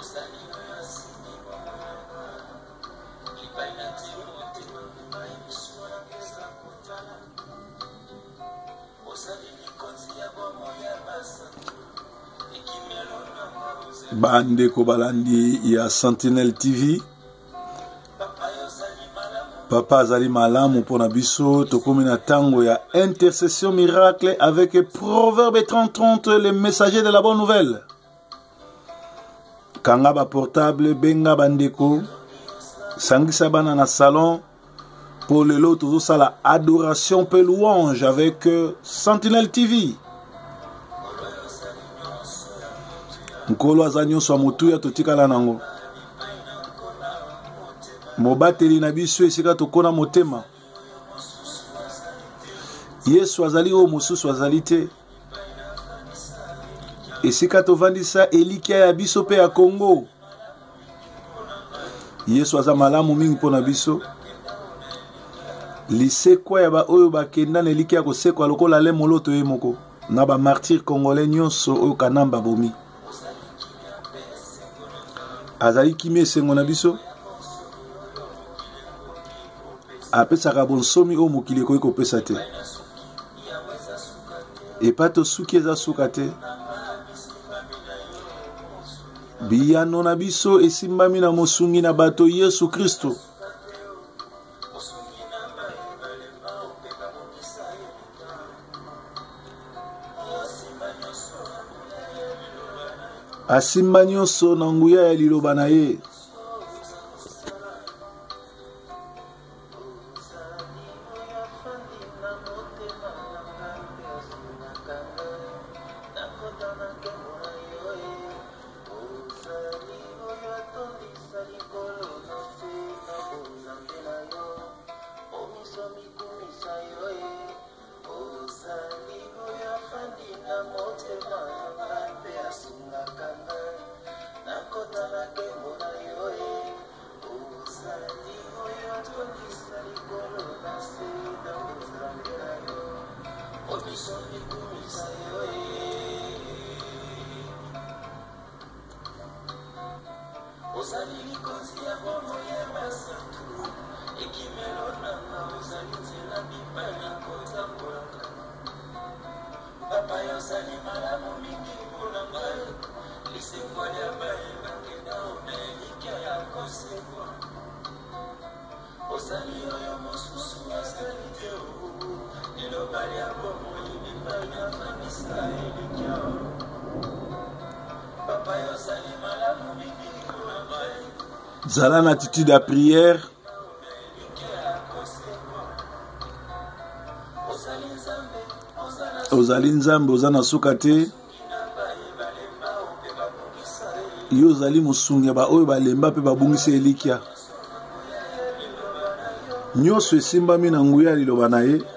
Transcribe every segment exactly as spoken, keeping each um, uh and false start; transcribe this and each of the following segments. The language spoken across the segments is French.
Bande Kobalandi, il y a Sentinelle T V. Papa Zali Malamu pour Nabiso, Tokomina Tango, il y a Intercession Miracle avec Proverbe trente trente, les messagers de la bonne nouvelle. Kangaba portable, Benga Bandeko, Sangisa Banana Salon, pour le lot, tout ça, la adoration peu louange avec euh, Sentinelle T V. Nkolo azanyo so mutu ya totikala nango. Mobateli na biso esika tokona motema. Yesu azali o mususu azali te. Esika tovandisa elikia ya biso pe ya Congo. Yesu aza malamu mingi pona biso. Lisekwa ya ba oyo bakenda na elikia ko sekwa lokola le moloto ye moko. Na ba martyr congolais nyonso oyo kanamba bomi. Azali kimi esengo na biso apesaka bonsomi o mokili ekoki kopesa te epato suki eza suka te biyano na biso esimbami na mosungi na bato Yesu Kristo asimba nyonso na nguya ya liloba na ye. Zala une attitude à prière. Ozali nzambe ozana sukate. Yo zali musunge ba oyo balemba pe babungisa elikia. Nyoso esimbami na nguya liloba na ye.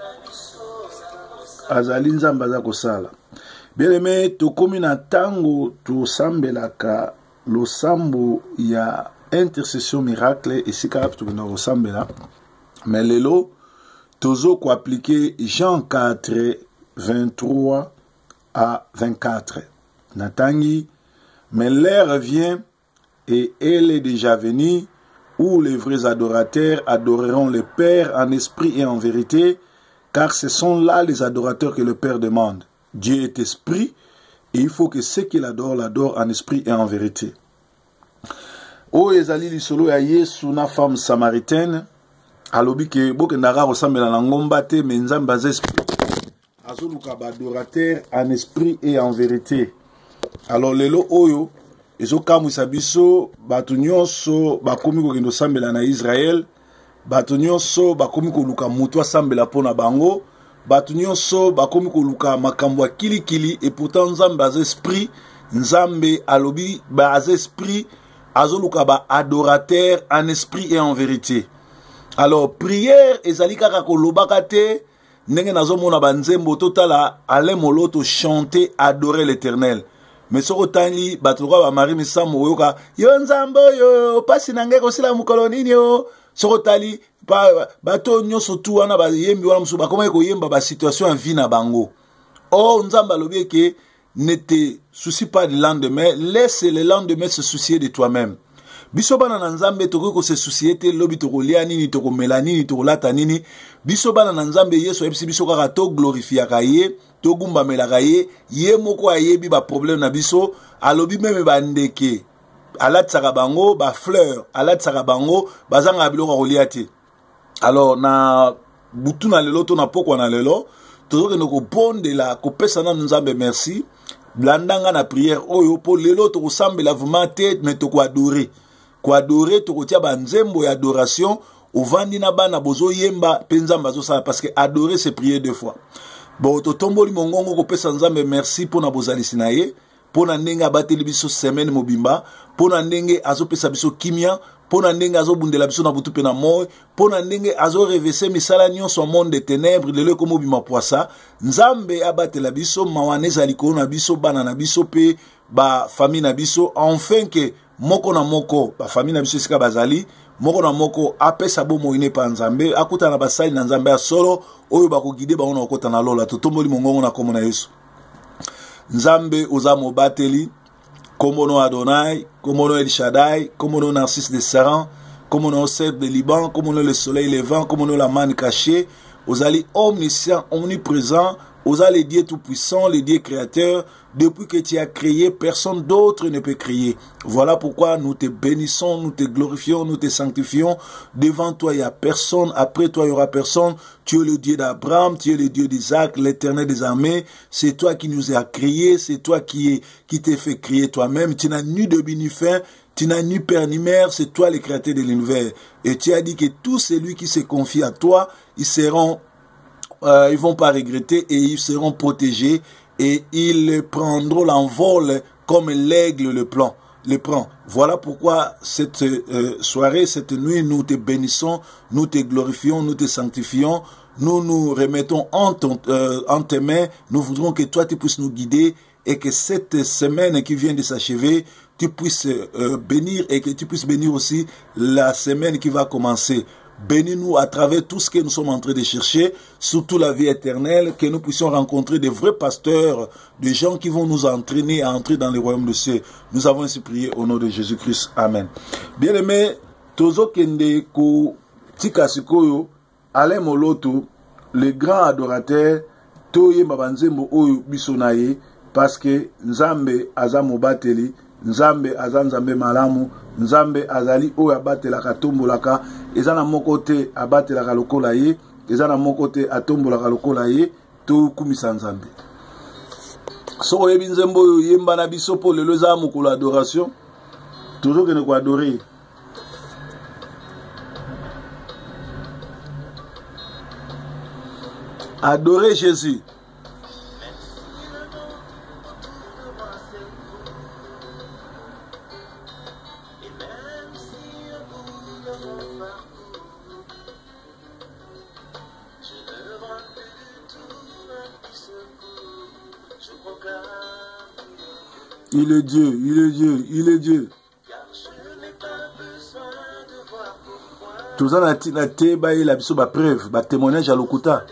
Azali nzambe aza kosala. Bien-aimé, tokomi na tango tosambelaka losambo ya intercession miracle esika tukina kosambela. Mais lelo tozo ko appliquer Jean quatre vingt-trois à vingt-quatre. Natangi, mais l'heure vient et elle est déjà venue où les vrais adorateurs adoreront le Père en esprit et en vérité, car ce sont là les adorateurs que le Père demande. Dieu est esprit et il faut que ceux qui l'adorent l'adorent en esprit et en vérité. O ezali lisolo ya Yesu na femme samaritaine alobi ke boke ndaka kosambela na ngomba te me nzambe aza esprit azoluka ba adorateur en esprit et en vérité. Alors lelo oyo ezokamwisa biso bato nyonso bakomi kokende osambela na Israël, bato nyonso bakomi koluka mutu asambela mpona bango, bato nyonso bakomi koluka makambo ya kilikili et pourtant nzambe aza esprit, nzambe alobi ba aza esprit azoluka ba adorateur en esprit et en vérité. Alors prière ezali kaka kolobaka te ndenge nazomona banzembo totala ale moloto chanter adorer l'Éternel. Mais soko tani bato kwa ba mari misambo yoka yo nzambo yo pasi nange kosila mukolo nini yo soko tali pa bato nyonso tu wana ba yembi wana musu bakoma ko yemba ba situation en vie na bango. Oh nzamba lobi ke ne te soucie pas du lendemain, laisse le lendemain se soucier de toi-même. Biso bana na nzambe toko ko se soucier te lobi toko lia nini toko mela nini toko lata nini. Biso bana na nzambe yeso ebisi biso kaka to glorifia ka ye, to gumba mela ka ye, ye moko ayebi ba problème na biso, alobi meme ba ndeke. Alatsaka bango ba fleur, alatsaka bango bazanga biloko kolia te. Alors na butu na lelo to na pokwa na lelo, tozo ke ko bonde la ko pesa na nzambe merci. Blandanga na prière oyo po lelo to kosambela vraiment te mais to ko adorer. Ko adorer to ko tia ba nzembo ya adoration ovandi na bana bozo yemba penza mbazo sala parce que adorer c'est prier deux fois. Bon to tomboli mongongo ko pesa nzambe merci pona bozalisi na ye, pona ndenge abateli biso semaine mobimba, pona ndenge azo pesa biso kimia, pona ndenge azo bundela biso na butu pe na moi, pona ndenge azo revese misala nyonso monde de ténèbres lelo ko mobima poisa, nzambe abatela biso mawaneza likolo na biso bana na biso pe ba famille na biso enfin que moko na moko ba famille na biso sika bazali moko na moko apesa bo moine pa nzambe akuta na basali na nzambe ya solo oyo bakogide ba ona okota na lola totomboli mongongo na komo na Yesu. Nzambe oza mobateli komono Adonai, komono El Shaddai, komono Narcisse de Saran, komono Cèdre de Liban, komono le soleil levant, komono la manne cachée, ozali omniscient, omniprésent, ozali Dieu tout-puissant, le Dieu créateur. Depuis que tu as créé, personne d'autre ne peut créer. Voilà pourquoi nous te bénissons, nous te glorifions, nous te sanctifions. Devant toi, il n'y a personne. Après toi, il n'y aura personne. Tu es le Dieu d'Abraham, tu es le Dieu d'Isaac, l'Éternel des armées. C'est toi qui nous as créés, c'est toi qui, qui t'es fait créer toi-même. Tu n'as ni début ni fin, tu n'as ni père ni mère, c'est toi le créateur de l'univers. Et tu as dit que tous celui qui se confie à toi, ils seront, euh, ils vont pas regretter et ils seront protégés. Et ils prendront l'envol comme l'aigle le prend. Le prend. Voilà pourquoi cette euh, soirée, cette nuit, nous te bénissons, nous te glorifions, nous te sanctifions, nous nous remettons en, ton, euh, en tes mains. Nous voudrons que toi tu puisses nous guider et que cette semaine qui vient de s'achever, tu puisses euh, bénir et que tu puisses bénir aussi la semaine qui va commencer. Bénis-nous à travers tout ce que nous sommes en train de chercher, surtout la vie éternelle, que nous puissions rencontrer des vrais pasteurs, des gens qui vont nous entraîner à entrer dans le royaume de cieux. Nous avons ainsi prié au nom de Jésus-Christ. Amen. Bien-aimés, Tozo Kende Ko Tika Sikoyo, Alain Moloto, le grand adorateur, Toye Mabanzembo Oyo Bisonaye, parce que Nzambe Azamo Bateli, Nzambe Azanzambe Malamu, Nzambe Azali Oyo Abatelaka Tombolaka, ezana moko te abatelaka lokola ye, ezana moko te atombolaka lokola ye, to kumisa Nzambe. Soko yebi nzembo oyo yemba na biso po lelo eza mokolo adoration, toujours que ne ko adorer. Adorer Jésus. Il est Dieu, il est Dieu, il est Dieu. Tout ça na te ba la biso ba preuve, ba témoignage à lokuta.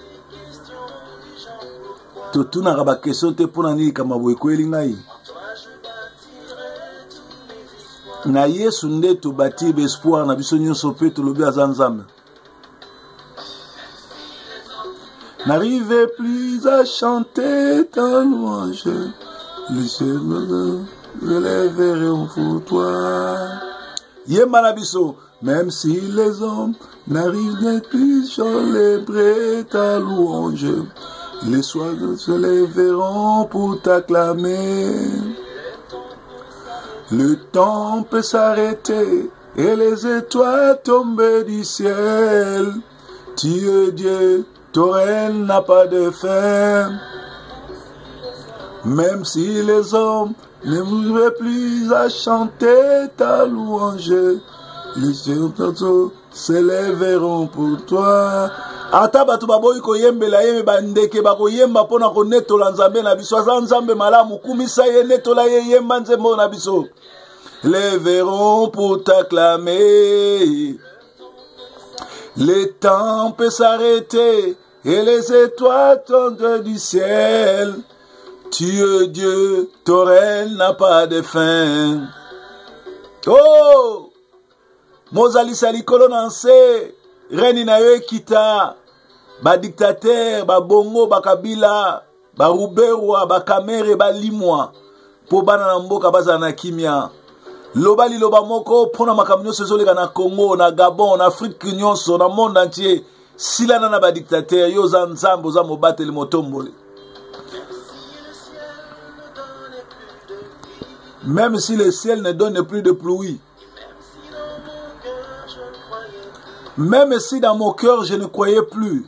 Tout tout na ba question te pona ni kama boy ko elingai. Na Yesu nde to bati espoir na biso nyonso pe to lobi azanzam. N'arrivez plus à chanter ta louange. Les cieux je les verront pour toi. Yemba na biso, même si les hommes n'arrivent plus à célébrer ta louange, les soirs se lèveront pour t'acclamer. Le temps peut s'arrêter et les étoiles tomber du ciel. Tu es Dieu, ton règne n'a pas de fin. Même si les hommes ne voulaient plus à chanter ta louange, les cieux se lèveront pour toi. Ata batu baboyi ko yembela yeme bandeke bako yemba pona ko netola nzambe na biso aza nzambe malamu kumisa ye netola ye yemba nzembo na biso. Lèveront pour t'acclamer. Le temps peut s'arrêter et les étoiles tombent du ciel. Tu es Dieu, ton règne n'a pas de fin. Oh! Mozali salikolo nanse, reni na yo kita, ba dictateur, ba bongo, ba kabila, ba ruberwa, ba kamere, ba limwa, po bana na mboka baza na kimia. Loba li loba moko, pona makamnyo se zoleka na Congo, na Gabon, na Afrique nyonso, na monde entier, sila na ba dictateur, yo za nzambo, za mobate li motombole. Même si le ciel ne donne plus de pluie, même si dans mon cœur je ne croyais plus,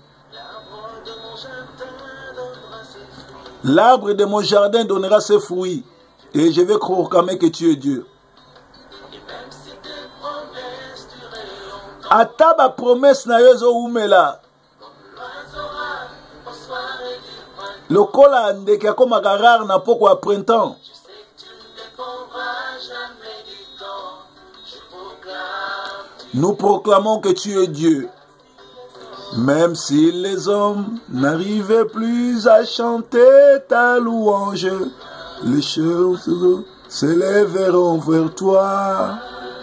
l'arbre de mon jardin donnera ses fruits et je vais proclamer que tu es Dieu. Ata ba promesse na yo zo umela. Lokola ndeke akomaka rare na poko ya printemps. Nous proclamons que tu es Dieu. Même si les hommes n'arrivaient plus à chanter ta louange, les choses s'élèveront vers toi.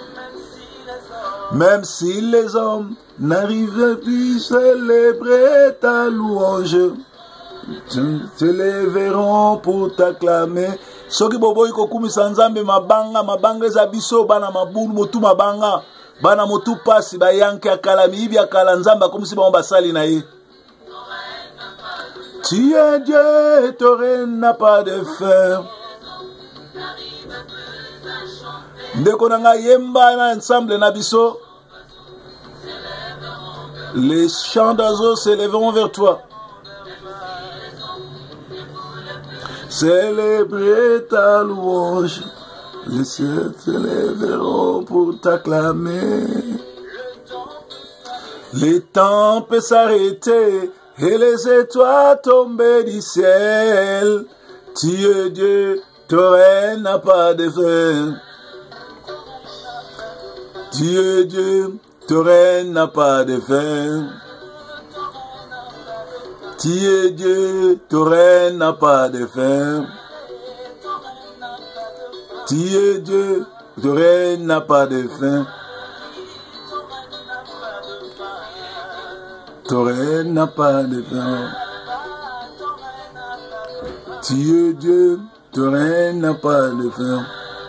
Même si les hommes n'arrivaient plus à célébrer ta louange, s'élèveront pour t'acclamer. Soki boboyi kokumisa nzambe mabanga mabanga eza biso bana mabulu motu mabanga bana motu pasi bayanke akala miibi akala nzambe akomisi bango basali na ye. Tu es Dieu, ton règne n'a pas de fin. Ndeko nanga yemba na ensemble na biso. Les chants d'oiseaux s'élèveront vers toi. Célébrer ta louange, les cieux s'élèveront pour t'acclamer. Les temps peuvent s'arrêter et les étoiles tomber du ciel. Tu es Dieu, ton règne n'a pas de fin. Tu es Dieu, ton règne n'a pas de fin. Tu es Dieu, ton règne n'a pas de fin. Tu es Dieu, ton règne n'a pas de fin. Ton règne n'a pas de fin. Tu es Dieu, ton règne n'a pas de fin.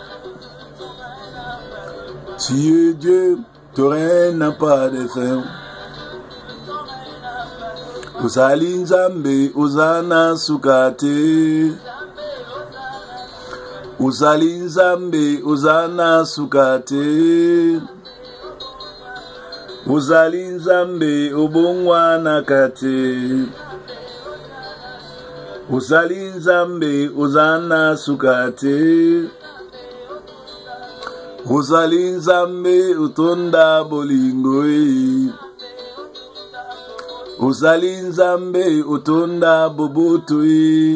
Tu es Dieu, ton règne n'a pas de fin. Uzali nzambe uzana sukate. Uzali nzambe uzana sukate. Uzali nzambe ubongwa na kate. Uzali nzambe uzana sukate. Uzali nzambe utonda bolingoi. Uzali nzambe utonda bobutui.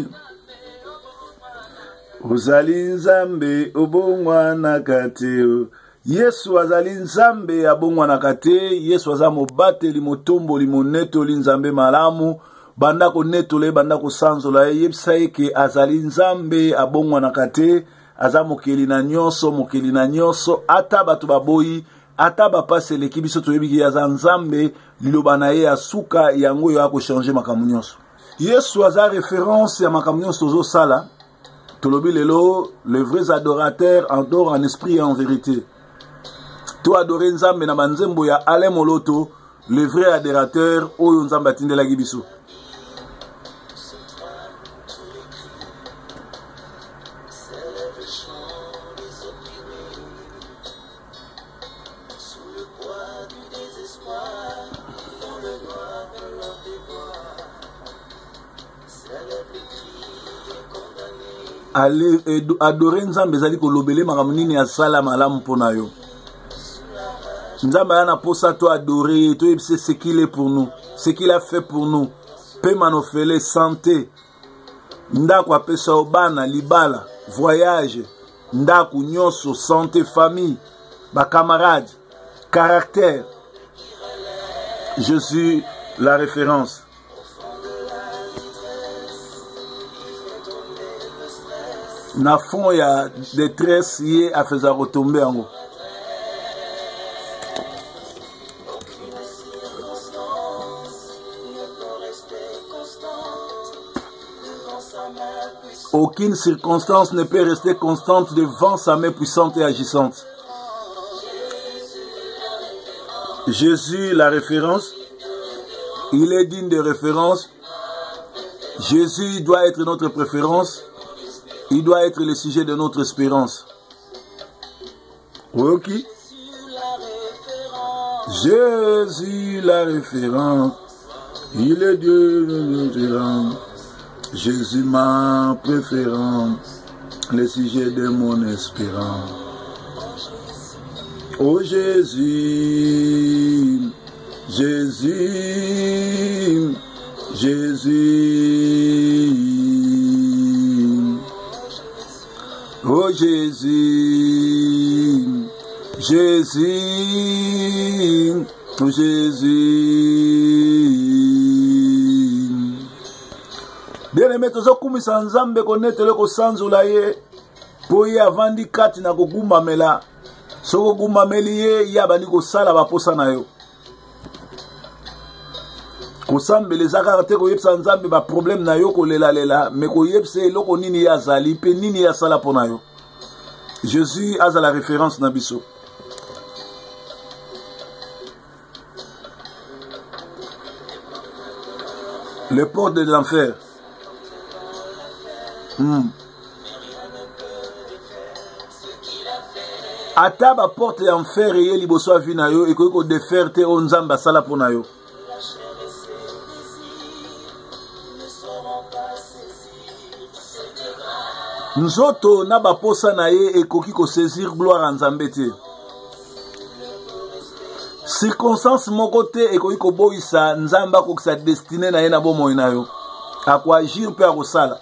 Uzali nzambe ubongwa na kate. Yesu azali nzambe abongwa na kate. Yesu aza mobate li motombo li moneto li nzambe malamu. Banda ko netole banda ko sanzola yebisa eke azali nzambe abongwa na kate. Aza mokeli na nyonso mokeli na nyonso ata bato baboyi. Ata bapase leki biso toyebiki aza nzambe liloba na ye asuka yango yo akochange makambo nyonso. Yesu aza référence ya makambo nyonso tozo sala. Tolobi lelo, les vrais adorateurs adorent en esprit et en vérité. To adorer nzambe na banzembo ya Alain Moloto, les vrais adorateurs oyo nzambe atindelaki biso. Adorer nzambe ezali kolobele makambo nini asala malamu mpona yo. Nzambe ana posa to adorer, to yebise ce qu'il est pour nous, ce qu'il a fait pour nous. Pema nofele santé, ndako apesa obana libala, voyage, ndako nyonso, santé, famille, ba camarade, caractère. Je suis la référence. na fond ya détresse ye afeza retomber yango. Aucune circonstance ne peut rester constante devant sa main puissante et agissante. Jésus, la référence, il est digne de référence. Jésus doit être notre préférence. Il doit être le sujet de notre espérance. Ok. Jésus, la référence, il est Dieu de référence. Jésus, ma préférence, le sujet de mon espérance. Oh Jésus, Jésus, Jésus. Oh Jésus, Jésus, oh Jésus. Bien-aimé, tozokumisa Nzambe konetele ko sanzula ye po ye avandi kati na kogumbamela. Soko gumbameli ye yabani ko sala baposa na yo. Kosambe les akarte ko yepsa Nzambe ba problème na yo ko lela lela mais ko yepse loko nini ya zali pe nini ya sala pona yo. Jésus a la référence na biso. Les portes de l'enfer. Hmm. Ata ba porte d'enfer et liboso a vina yo et ko défaire te o Nzamba sala pona yo. Nzoto na ba posa na ye ekoki ko saisir gloire en Nzambe te. Circonstance moko te ekoki ko boisa Nzamba ko sa destinée na ye na bomo na yo. A ko agir pe a ko sala.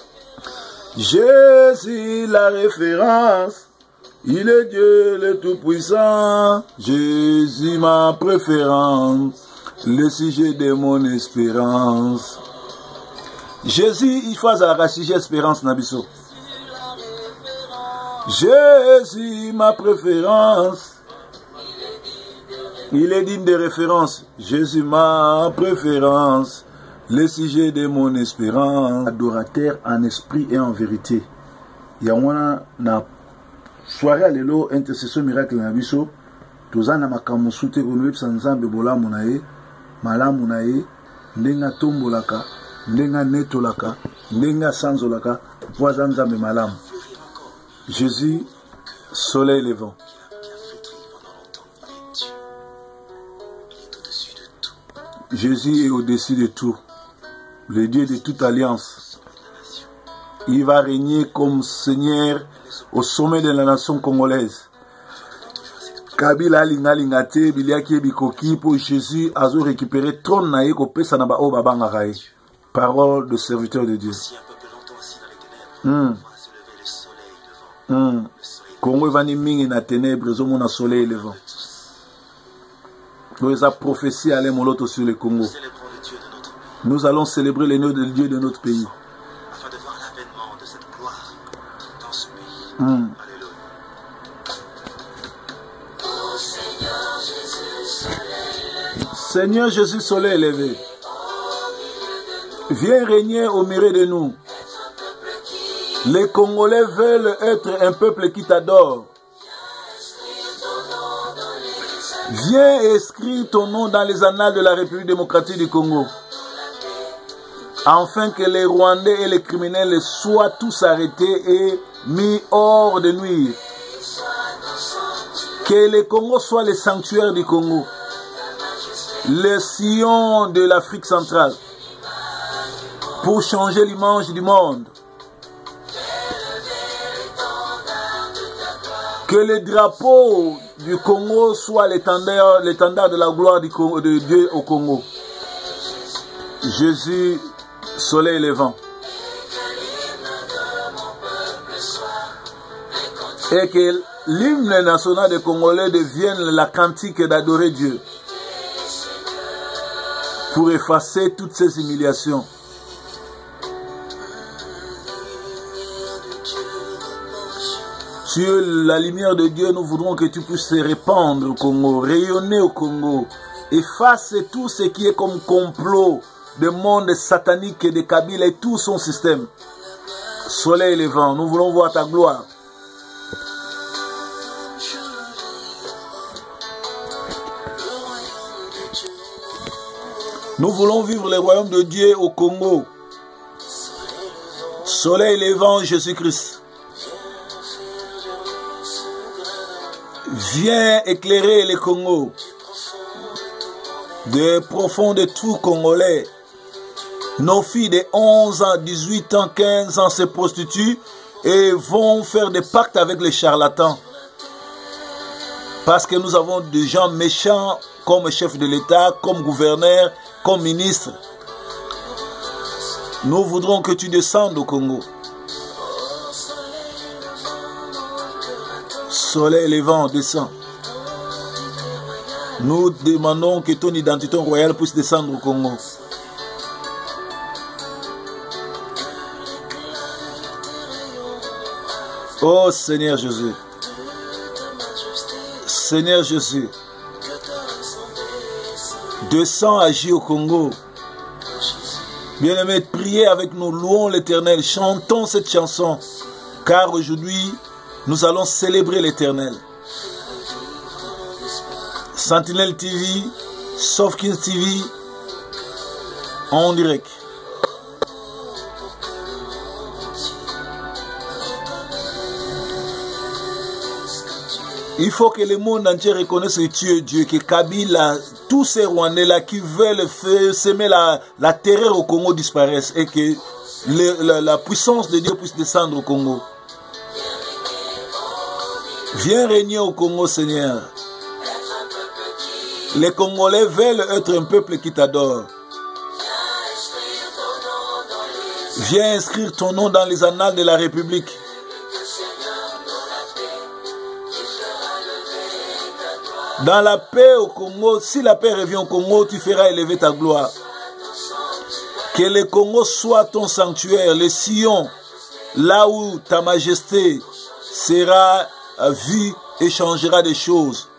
Jésus la référence, il est Dieu le tout-puissant. Jésus ma préférence, le sujet de mon espérance. Jésus il fait à la sujet espérance nabiso. Jésus ma préférence, il est digne de référence. Jésus ma préférence, le sujet de mon espérance. Adorateur en esprit et en vérité. Il y a un na soirée à l'élo intercession miracle na biso. Tozana makamu sute kono epsa Nzambe bolamu na ye, malamu na ye, ndenga tombolaka, ndenga netolaka, ndenga sanzolaka, voisin Nzambe malamu. Jésus, soleil levant. Jésus est au-dessus de tout. Le Dieu de toute alliance. Il va régner comme Seigneur au sommet de la nation congolaise. Kabila linga lingate biliaki bikoki pour Jésus a récupéré trône na ye ko pesa na ba o babanga rae. Parole de serviteur de Dieu. Hmm. Hmm. Congo vani mingi na ténèbres zomo na soleil levant. Nous avons prophétie à l'Emoloto sur le Congo. Nous allons célébrer le nom de Dieu de notre pays. Afin de voir l'avènement de cette gloire dans ce pays. Hmm. Seigneur Jésus, soleil élevé, viens régner au milieu de nous. Les Congolais veulent être un peuple qui t'adore. Viens inscrire ton nom dans les annales de la République démocratique du Congo. Afin que les Rwandais et les criminels soient tous arrêtés et mis hors de nuire. Que le Congo soit le sanctuaire du Congo. Le sillon de l'Afrique centrale. Pour changer l'image du monde. Que le drapeau du Congo soit l'étendard, l'étendard de la gloire du Congo, de Dieu au Congo. Jésus, soleil levant. Et que l'hymne national des Congolais devienne la cantique d'adorer Dieu. Pour effacer toutes ces humiliations. Tu es la lumière de Dieu, nous voudrons que tu puisses te répandre au Congo, rayonner au Congo, efface tout ce qui est comme complot de monde satanique et de Kabila et tout son système. Soleil levant, nous voulons voir ta gloire. Nous voulons vivre le royaume de Dieu au Congo. Soleil levant, Jésus-Christ. Viens éclairer le Congo. Des profonds de tout Congolais. Nos filles de onze ans, dix-huit ans, quinze ans se prostituent et vont faire des pactes avec les charlatans. Parce que nous avons des gens méchants comme chef de l'État, comme gouverneur, comme ministre. Nous voudrons que tu descendes au Congo. Soleil levant, descend. Nous demandons que ton identité royale puisse descendre au Congo. Oh Seigneur Jésus. Seigneur Jésus. Descends, agis au Congo. Bien-aimés, priez avec nous, louons l'Éternel, chantons cette chanson, car aujourd'hui, nous allons célébrer l'Éternel. Sentinelle T V, Softkins T V, en direct. Il faut que le monde entier reconnaisse que tu es Dieu, que Kabila, tous ces Rwandais-là qui veulent faire, semer la, la terreur au Congo disparaissent et que le, la, la puissance de Dieu puisse descendre au Congo. Viens régner au Congo, Seigneur. Les Congolais veulent être un peuple qui t'adore. Viens inscrire ton nom dans les annales de la République. Dans la paix au Congo, si la paix revient au Congo, tu feras élever ta gloire. Que le Congo soit ton sanctuaire, le Sion, là où ta majesté sera vue et changera des choses.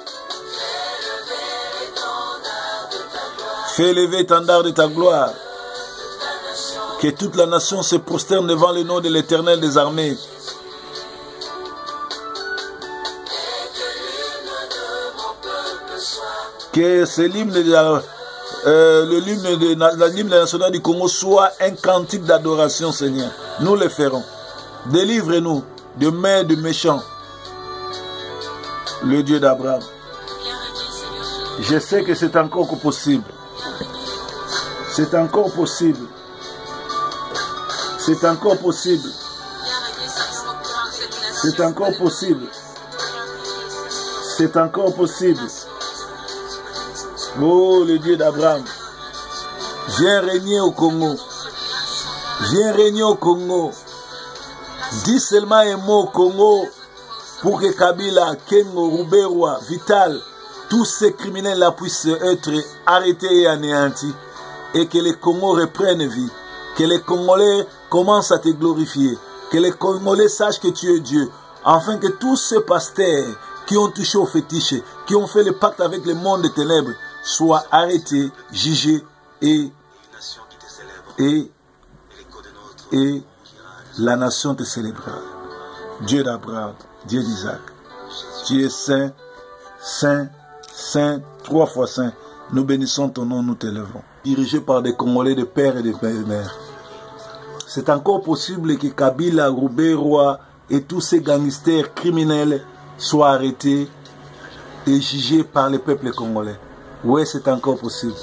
Fais élever l'étendard de ta gloire. Que toute la nation se prosterne devant le nom de l'Éternel des armées. Que ce l'hymne de la, euh, le l'hymne de la l'hymne national du Congo soit un cantique d'adoration, Seigneur. Nous le ferons. Délivre-nous de main de méchants. Le Dieu d'Abraham. Je sais que c'est encore possible. C'est encore possible. C'est encore possible. C'est encore possible. C'est encore possible. Oh, le Dieu d'Abraham, viens régner au Congo. Viens régner au Congo. Dis seulement un mot au Congo pour que Kabila, Kengo, Ruberwa, Vital, tous ces criminels-là puissent être arrêtés et anéantis. Et que les Congos reprennent vie. Que les Congolais commencent à te glorifier. Que les Congolais sachent que tu es Dieu. Afin que tous ces pasteurs qui ont touché au fétiche, qui ont fait le pacte avec le monde des ténèbres, soient arrêtés, jugés et, et, et la nation te célébrera. Dieu d'Abraham, Dieu d'Isaac. Tu es saint, saint, saint, trois fois saint. Nous bénissons ton nom, nous t'élevons. Dirigé par des Congolais de père et de mère. C'est encore possible que Kabila, Ruberwa et tous ces gangsters criminels soient arrêtés et jugés par le peuple congolais. Oui, c'est encore possible.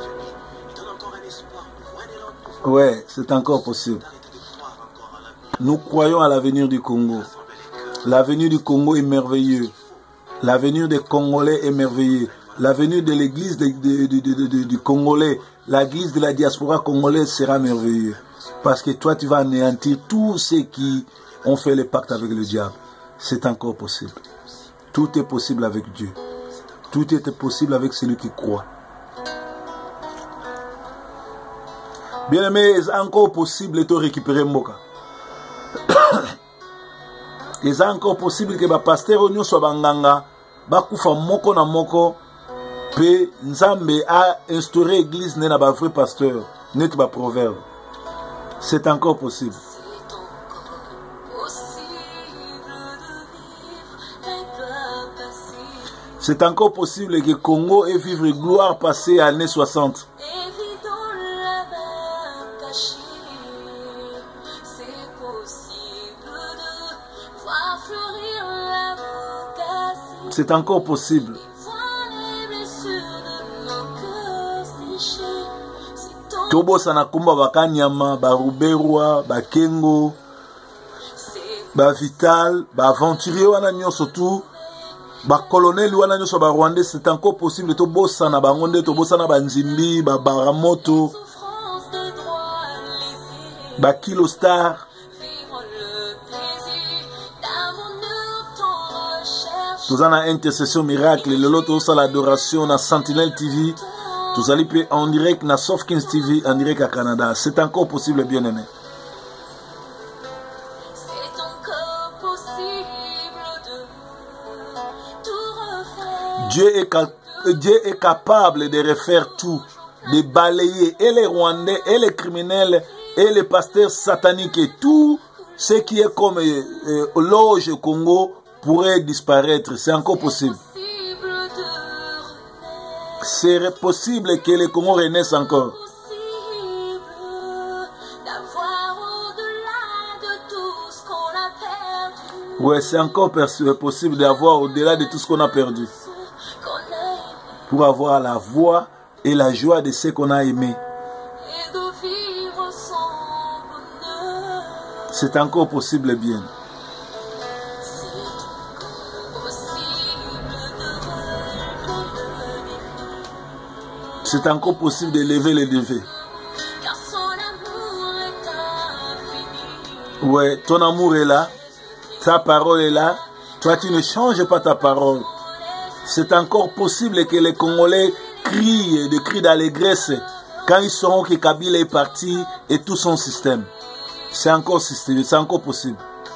Oui, c'est encore possible. Nous croyons à l'avenir du Congo. L'avenir du Congo est merveilleux. L'avenir des Congolais est merveilleux. L'avenir de l'église de, de, de, de, de, du Congolais, l'église de la diaspora congolaise sera merveilleux. Parce que toi, tu vas anéantir tous ceux qui ont fait le pacte avec le diable. C'est encore possible. Tout est possible avec Dieu. Tout est possible avec celui qui croit. Bien aimé, c'est encore possible de récupérer Mboka. est encore possible que ba pasteur onyo so banganga bakufa moko na moko pe nzambe a instauré église ne na ba vrai pasteur net ba proverbe. C'est encore possible. C'est encore possible que Congo ait vivre gloire passée à l'année soixante. C'est encore possible. Tobo sanakumba bakanyama, baruberwa, bakengo, ba vital, ba aventurier wana nyonso tout. Ba colonel wana nyonso ba rwandais, c'est encore possible to bossa na bangonde to bossa na banzimbi ba baramoto ba kilo star. Tous en intercession miracle le loto sa l'adoration na Sentinelle T V, tous allez en direct na Sofkins T V en direct à Canada. C'est encore possible, bien aimé. Dieu est, Dieu est capable de refaire tout, de balayer et les Rwandais, et les criminels, et les pasteurs sataniques, et tout ce qui est comme euh, loge au Congo pourrait disparaître. C'est encore possible. C'est possible que le Congo renaisse encore. Oui, c'est encore possible d'avoir au-delà de tout ce qu'on a perdu. Pour avoir la voix et la joie de ce qu'on a aimé. C'est encore possible, bien. C'est encore possible de lever les défis. Ouais, ton amour est là, ta parole est là, toi tu ne changes pas ta parole. C'est encore possible que les Congolais crient des cris d'allégresse quand ils sauront que Kabila est parti et tout son système. C'est encore, c'est encore possible.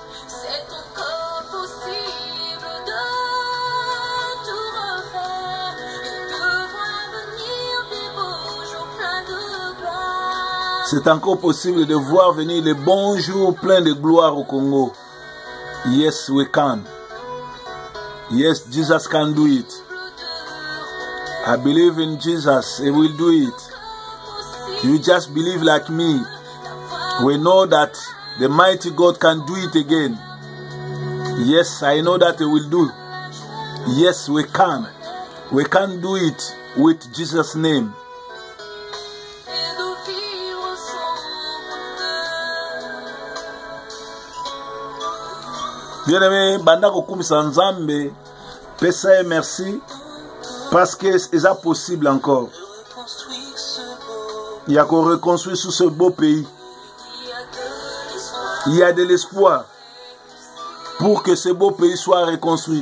C'est encore possible de voir venir les bons jours pleins de gloire au Congo. Yes, we can. Yes, Jesus can do it. I believe in Jesus. He will do it. You just believe like me. We know that the mighty God can do it again. Yes, I know that He will do. Yes, we can. We can do it with Jesus' name. Bien-aimé, banda kokumisa nzambe, pesa et merci, parce que c'est possible encore. Il y a qu'on reconstruit sur ce beau pays. Il y a de l'espoir pour que ce beau pays soit reconstruit.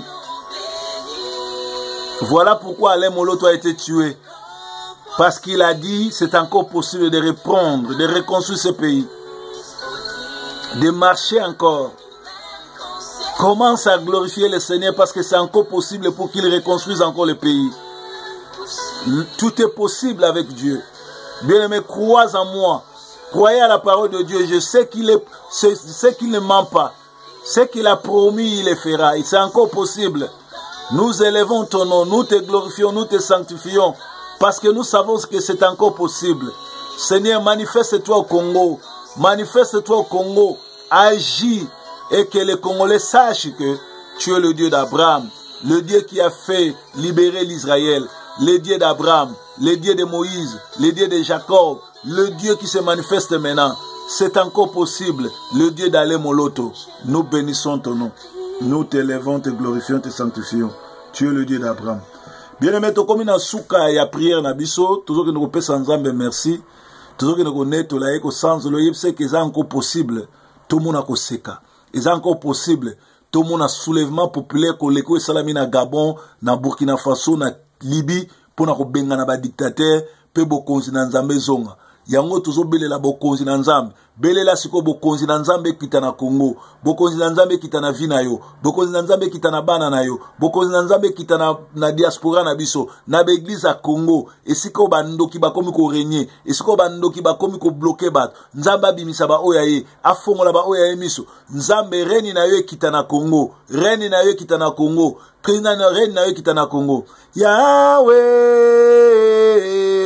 Voilà pourquoi Alain Moloto a été tué. Parce qu'il a dit c'est encore possible de reprendre, de reconstruire ce pays. De marcher encore. Commence à glorifier le Seigneur parce que c'est encore possible pour qu'il reconstruise encore le pays. Tout est possible avec Dieu. Bien-aimé, crois en moi. Croyez à la parole de Dieu. Je sais qu'il est, ce qu'il ne ment pas. Ce qu'il a promis, il le fera. Et c'est encore possible. Nous élevons ton nom, nous te glorifions, nous te sanctifions. Parce que nous savons que c'est encore possible. Seigneur, manifeste-toi au Congo. Manifeste-toi au Congo. Agis. Et que les Congolais sachent que tu es le Dieu d'Abraham, le Dieu qui a fait libérer l'Israël, le Dieu d'Abraham, le Dieu de Moïse, le Dieu de Jacob, le Dieu qui se manifeste maintenant. C'est encore possible, le Dieu d'Alain Moloto. Nous bénissons ton nom. Nous t'élevons, te glorifions, te sanctifions. Tu es le Dieu d'Abraham. Bien-aimé, tu comme une souka et à prière na biso, toujours que nous repèsons ensemble merci. Toujours que nous connaissons la éco sans le yep, c'est que c'est encore possible. Tout le monde a koseka. C'est encore possible. Tout le monde a soulèvement populaire pour l'école Salamina Gabon, na Burkina Faso, na Libye, pour na benga na ba dictateur, pe bo konzi na nzambe zonga. Yango toujours bele la bo konzi na nzambe. belela siko bokonzi na nzambe kita na Congo, bokonzi na nzambe kita na vina yo, bokonzi na nzambe kita na bana na yo, bokonzi na nzambe kita na, na diaspora na biso, na beglise a Congo, esiko bandoki bakomi ko renye, esiko bandoki bakomi ko bloke bat, nzamba bimisa ba oya ye, afongola ba oya ye miso, nzambe reni na yo kita na Congo, reni na yo kita na Congo, président reni na yo kita na Congo, Yahweh